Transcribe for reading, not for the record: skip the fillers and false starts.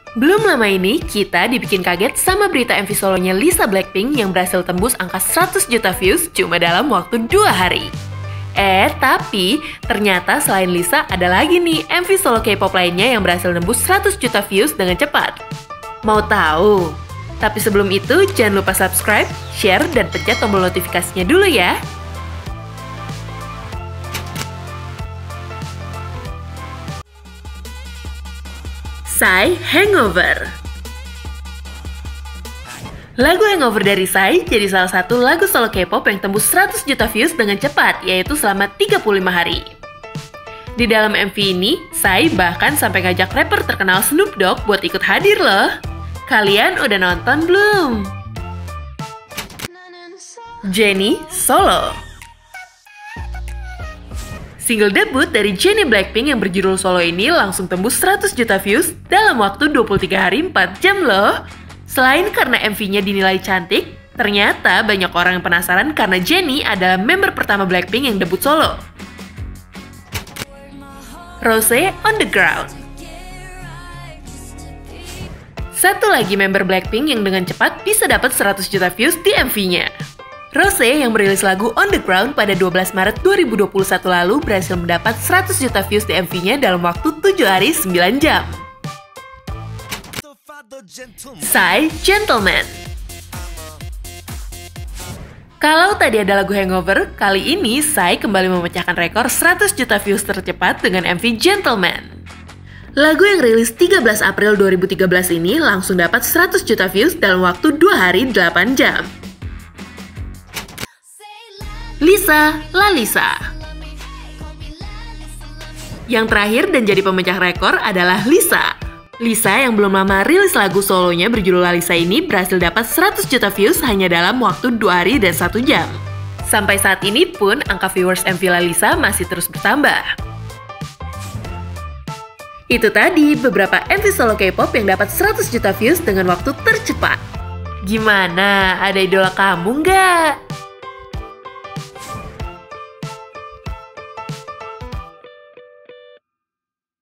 Belum lama ini, kita dibikin kaget sama berita MV solonya Lisa Blackpink yang berhasil tembus angka 100 juta views cuma dalam waktu 2 hari. Tapi ternyata selain Lisa ada lagi nih MV solo K-pop lainnya yang berhasil nembus 100 juta views dengan cepat. Mau tahu? Tapi sebelum itu, jangan lupa subscribe, share, dan pencet tombol notifikasinya dulu ya. Psy Hangover. Lagu Hangover dari Psy jadi salah satu lagu solo K-pop yang tembus 100 juta views dengan cepat, yaitu selama 35 hari. Di dalam MV ini, Psy bahkan sampai ngajak rapper terkenal Snoop Dogg buat ikut hadir loh. Kalian udah nonton belum? Jennie Solo. Single debut dari Jennie Blackpink yang berjudul Solo ini langsung tembus 100 juta views dalam waktu 23 hari 4 jam loh. Selain karena MV-nya dinilai cantik, ternyata banyak orang yang penasaran karena Jennie adalah member pertama Blackpink yang debut solo. Rosé on the Ground. Satu lagi member Blackpink yang dengan cepat bisa dapat 100 juta views di MV-nya. Rosé yang merilis lagu On The Ground pada 12 Maret 2021 lalu berhasil mendapat 100 juta views di MV-nya dalam waktu 7 hari 9 jam. Psy Gentleman. Kalau tadi ada lagu Hangover, kali ini Psy kembali memecahkan rekor 100 juta views tercepat dengan MV Gentleman. Lagu yang rilis 13 April 2013 ini langsung dapat 100 juta views dalam waktu 2 hari 8 jam. Lisa La Lisa. Yang terakhir dan jadi pemecah rekor adalah Lisa. Lisa yang belum lama rilis lagu solonya berjudul La Lisa ini berhasil dapat 100 juta views hanya dalam waktu 2 hari dan 1 jam. Sampai saat ini pun angka viewers MV La Lisa masih terus bertambah. Itu tadi beberapa MV solo K-pop yang dapat 100 juta views dengan waktu tercepat. Gimana? Ada idola kamu nggak?